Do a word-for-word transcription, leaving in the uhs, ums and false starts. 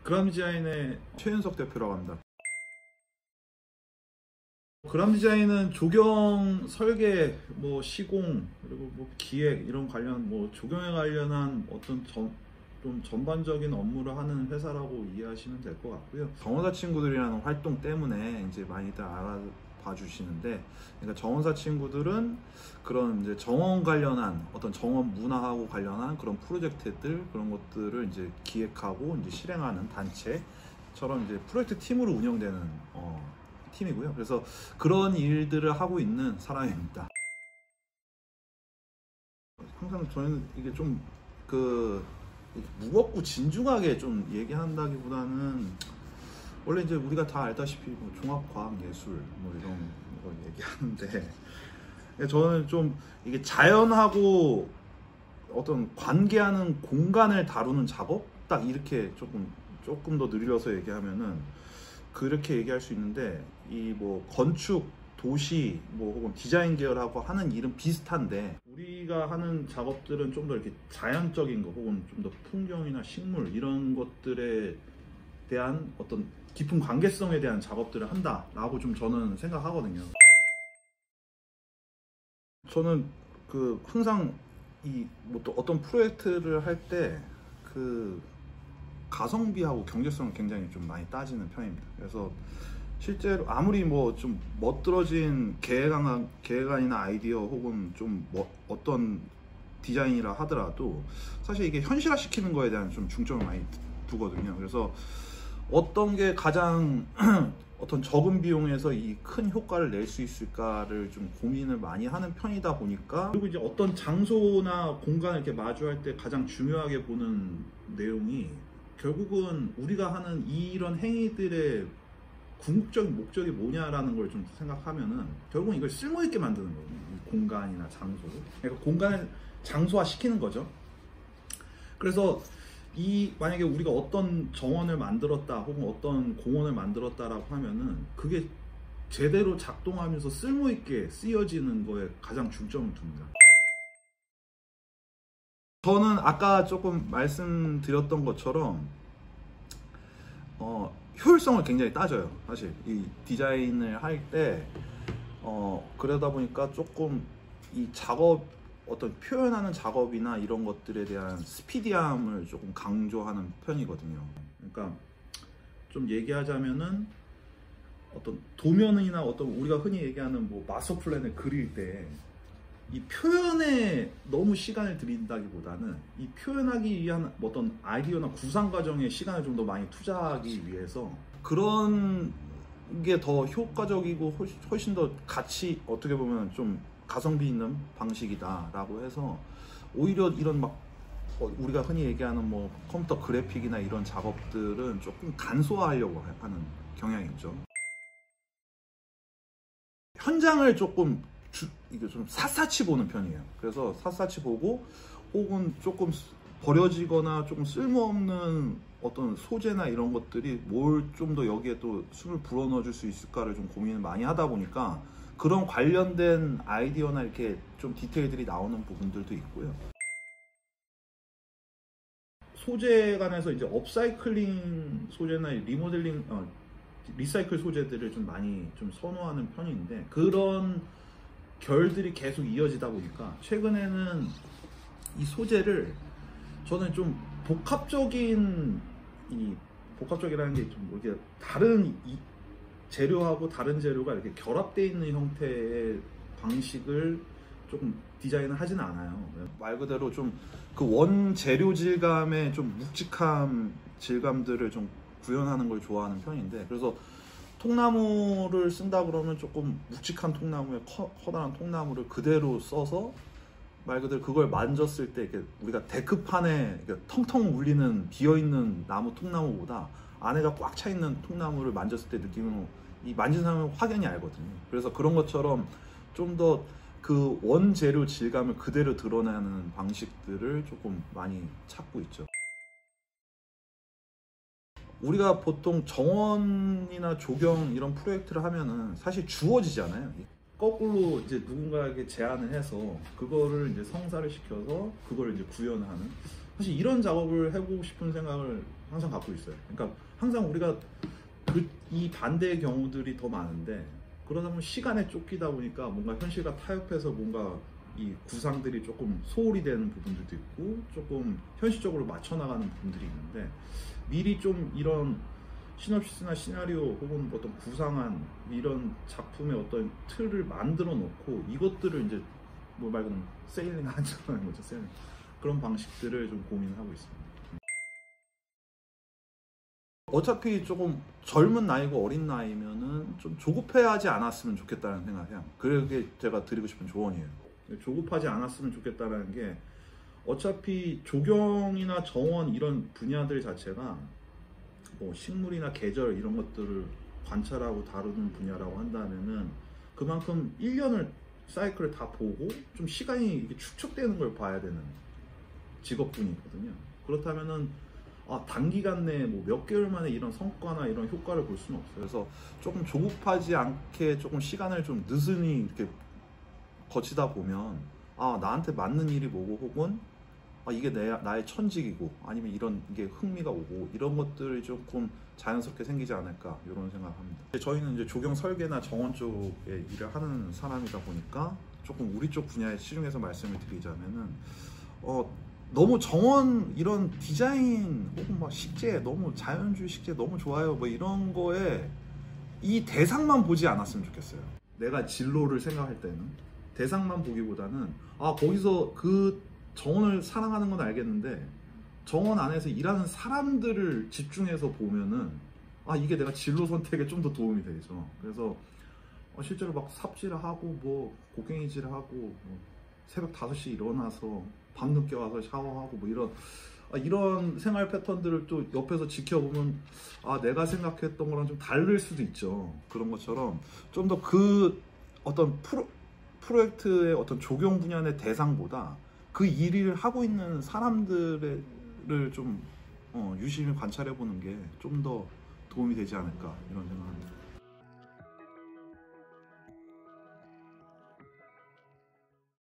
그람디자인의 최윤석 대표라고 합니다. 그람디자인은 조경, 설계, 뭐 시공, 그리고 뭐 기획 이런 관련 뭐 조경에 관련한 어떤 전, 좀 전반적인 업무를 하는 회사라고 이해하시면 될 것 같고요. 정원사 친구들이라는 활동 때문에 이제 많이들 알아봐 주시는데, 그러니까 정원사 친구들은 그런 이제 정원 관련한 어떤 정원 문화하고 관련한 그런 프로젝트들, 그런 것들을 이제 기획하고 이제 실행하는 단체처럼 이제 프로젝트 팀으로 운영되는 어, 팀이고요. 그래서 그런 일들을 하고 있는 사람입니다. 항상 저희는 이게 좀 그 무겁고 진중하게 좀 얘기한다기보다는, 원래 이제 우리가 다 알다시피 뭐 종합과학예술 뭐 이런 거 얘기하는데, 저는 좀 이게 자연하고 어떤 관계하는 공간을 다루는 작업, 딱 이렇게 조금 조금 더 늘려서 얘기하면은 그렇게 얘기할 수 있는데, 이 뭐 건축, 도시, 뭐 혹은 디자인 계열하고 하는 일은 비슷한데, 우리가 하는 작업들은 좀 더 이렇게 자연적인 거, 혹은 좀 더 풍경이나 식물 이런 것들에 대한 어떤 깊은 관계성에 대한 작업들을 한다라고 좀 저는 생각하거든요. 저는 그 항상 이 뭐 또 어떤 프로젝트를 할 때 그 가성비하고 경제성을 굉장히 좀 많이 따지는 편입니다. 그래서 실제로 아무리 뭐 좀 멋들어진 계획안, 계획안이나 아이디어 혹은 좀 뭐 어떤 디자인이라 하더라도 사실 이게 현실화 시키는 거에 대한 좀 중점을 많이 두거든요. 그래서 어떤 게 가장 어떤 적은 비용에서 이 큰 효과를 낼 수 있을까를 좀 고민을 많이 하는 편이다 보니까, 그리고 이제 어떤 장소나 공간을 이렇게 마주할 때 가장 중요하게 보는 내용이 결국은 우리가 하는 이런 행위들의 궁극적인 목적이 뭐냐라는 걸 좀 생각하면은 결국은 이걸 쓸모있게 만드는 거거든요. 공간이나 장소를. 그러니까 공간을 장소화 시키는 거죠. 그래서 이 만약에 우리가 어떤 정원을 만들었다 혹은 어떤 공원을 만들었다라고 하면은 그게 제대로 작동하면서 쓸모있게 쓰여지는 거에 가장 중점을 둡니다. 저는 아까 조금 말씀드렸던 것처럼 어, 효율성을 굉장히 따져요. 사실 이 디자인을 할 때 어, 그러다 보니까 조금 이 작업, 어떤 표현하는 작업이나 이런 것들에 대한 스피디함을 조금 강조하는 편이거든요. 그러니까 좀 얘기하자면은 어떤 도면이나 어떤 우리가 흔히 얘기하는 뭐 마스터 플랜을 그릴 때 이 표현에 너무 시간을 들인다기보다는 이 표현하기 위한 어떤 아이디어나 구상 과정에 시간을 좀 더 많이 투자하기 위해서 그런 게 더 효과적이고 훨씬, 훨씬 더 가치, 어떻게 보면 좀 가성비 있는 방식이다라고 해서 오히려 이런 막 우리가 흔히 얘기하는 뭐 컴퓨터 그래픽이나 이런 작업들은 조금 간소화하려고 하는 경향이 있죠. 현장을 조금 주, 이게 좀 샅샅이 보는 편이에요. 그래서 샅샅이 보고 혹은 조금 버려지거나 조금 쓸모없는 어떤 소재나 이런 것들이 뭘 좀 더 여기에 또 숨을 불어넣어 줄 수 있을까를 좀 고민을 많이 하다 보니까 그런 관련된 아이디어나 이렇게 좀 디테일들이 나오는 부분들도 있고요. 소재 간에서 이제 업사이클링 소재나 리모델링, 어, 리사이클 소재들을 좀 많이 좀 선호하는 편인데, 그런 결들이 계속 이어지다 보니까 최근에는 이 소재를 저는 좀 복합적인, 이 복합적이라는 게 좀 이렇게 다른 이 재료하고 다른 재료가 이렇게 결합되어 있는 형태의 방식을 조금 디자인을 하지는 않아요. 말 그대로 좀 그 원 재료 질감의 좀 묵직함, 질감들을 좀 구현하는 걸 좋아하는 편인데, 그래서 통나무를 쓴다 그러면 조금 묵직한 통나무에 커, 커다란 통나무를 그대로 써서 말 그대로 그걸 만졌을 때 이렇게 우리가 데크판에 텅텅 울리는 비어있는 나무 통나무보다 안에가 꽉 차 있는 통나무를 만졌을 때 느낌은 이 만진 사람은 확연히 알거든요. 그래서 그런 것처럼 좀 더 그 원재료 질감을 그대로 드러내는 방식들을 조금 많이 찾고 있죠. 우리가 보통 정원이나 조경 이런 프로젝트를 하면은 사실 주어지잖아요. 거꾸로 이제 누군가에게 제안을 해서 그거를 이제 성사를 시켜서 그걸 이제 구현하는, 사실 이런 작업을 해보고 싶은 생각을 항상 갖고 있어요. 그러니까 항상 우리가 그, 이 반대의 경우들이 더 많은데, 그러다 보면 시간에 쫓기다 보니까 뭔가 현실과 타협해서 뭔가 이 구상들이 조금 소홀히 되는 부분들도 있고 조금 현실적으로 맞춰 나가는 부분들이 있는데, 미리 좀 이런 시놉시스나 시나리오 혹은 어떤 구상한 이런 작품의 어떤 틀을 만들어 놓고 이것들을 이제 뭐 말 그대로 세일링 하자는 거죠. 세일링. 그런 방식들을 좀 고민하고 있습니다. 어차피 조금 젊은 나이고 어린 나이면은 좀 조급해하지 않았으면 좋겠다는 생각이에요. 그게 제가 드리고 싶은 조언이에요. 조급하지 않았으면 좋겠다라는 게, 어차피 조경이나 정원 이런 분야들 자체가 뭐 식물이나 계절 이런 것들을 관찰하고 다루는 분야라고 한다면은 그만큼 일 년을 사이클을 다 보고 좀 시간이 이렇게 축적되는 걸 봐야 되는 직업군이거든요. 그렇다면은 아, 단기간 내에 뭐 몇 개월 만에 이런 성과나 이런 효과를 볼 수는 없어요. 그래서 조금 조급하지 않게 조금 시간을 좀 느슨히 이렇게 거치다 보면 아, 나한테 맞는 일이 뭐고, 혹은 아, 이게 내, 나의 천직이고, 아니면 이런 게 흥미가 오고, 이런 것들이 조금 자연스럽게 생기지 않을까, 이런 생각을 합니다. 저희는 이제 조경 설계나 정원 쪽에 일을 하는 사람이다 보니까 조금 우리 쪽 분야에 치중해서 말씀을 드리자면은 어, 너무 정원 이런 디자인 혹은 막 식재, 너무 자연주의 식재 너무 좋아요, 뭐 이런 거에 이 대상만 보지 않았으면 좋겠어요. 내가 진로를 생각할 때는 대상만 보기보다는 아, 거기서 그 정원을 사랑하는 건 알겠는데 정원 안에서 일하는 사람들을 집중해서 보면은 아, 이게 내가 진로 선택에 좀 더 도움이 되죠. 그래서 어, 실제로 막 삽질을 하고 뭐 곡괭이질을 하고 뭐 새벽 다섯 시에 일어나서 밤늦게 와서 샤워하고 뭐 이런 아, 이런 생활 패턴들을 또 옆에서 지켜보면 아, 내가 생각했던 거랑 좀 다를 수도 있죠. 그런 것처럼 좀 더 그 어떤 프로, 프로젝트의 어떤 조경 분야의 대상보다 그 일을 하고 있는 사람들을 좀 어, 유심히 관찰해 보는 게 좀 더 도움이 되지 않을까, 이런 생각합니다.